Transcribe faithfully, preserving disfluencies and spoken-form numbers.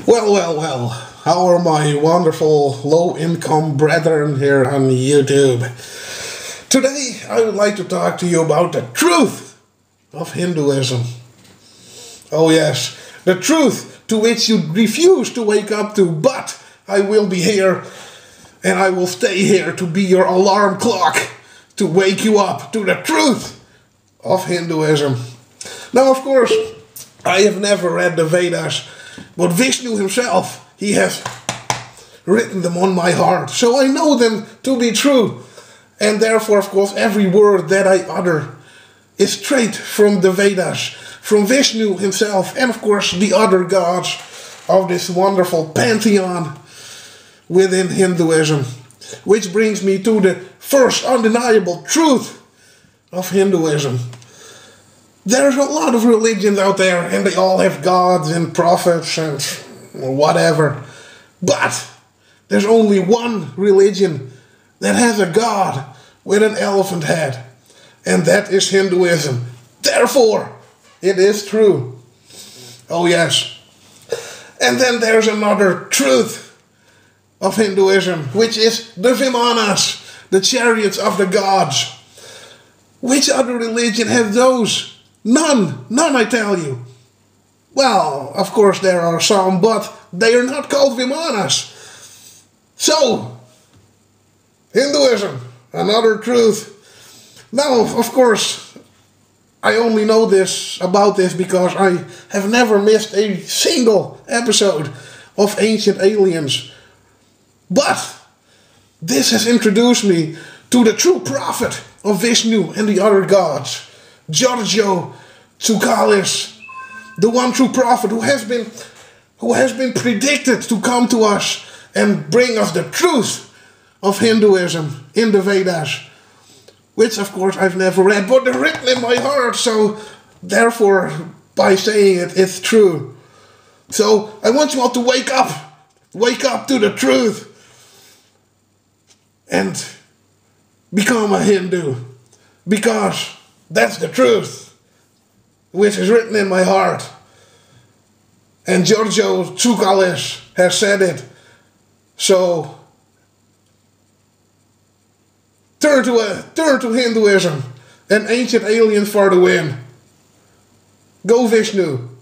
Well, well, well. How are my wonderful low-income brethren here on YouTube? Today, I would like to talk to you about the truth of Hinduism. Oh yes, the truth to which you refuse to wake up to, but I will be here and I will stay here to be your alarm clock to wake you up to the truth of Hinduism. Now, of course, I have never read the Vedas, but Vishnu himself, he has written them on my heart, so I know them to be true. And therefore, of course, every word that I utter is straight from the Vedas, from Vishnu himself, and of course the other gods of this wonderful pantheon within Hinduism. Which brings me to the first undeniable truth of Hinduism. There's a lot of religions out there, and they all have gods and prophets and whatever. But there's only one religion that has a god with an elephant head, and that is Hinduism. Therefore, it is true. Oh yes. And then there's another truth of Hinduism, which is the Vimanas, the chariots of the gods. Which other religion has those? None. None, I tell you. Well, of course there are some, but they are not called Vimanas. So, Hinduism, another truth. Now, of course, I only know this about this because I have never missed a single episode of Ancient Aliens. But this has introduced me to the true prophet of Vishnu and the other gods, Giorgio Tsoukalis, the one true prophet who has been who has been predicted to come to us and bring us the truth of Hinduism in the Vedas, which of course I've never read, but they're written in my heart, so therefore by saying it, it's true. So I want you all to wake up, wake up to the truth, and become a Hindu, because that's the truth, which is written in my heart. And Giorgio Tsoukalis has said it. So turn to a turn to Hinduism and Ancient Aliens for the win. Go Vishnu.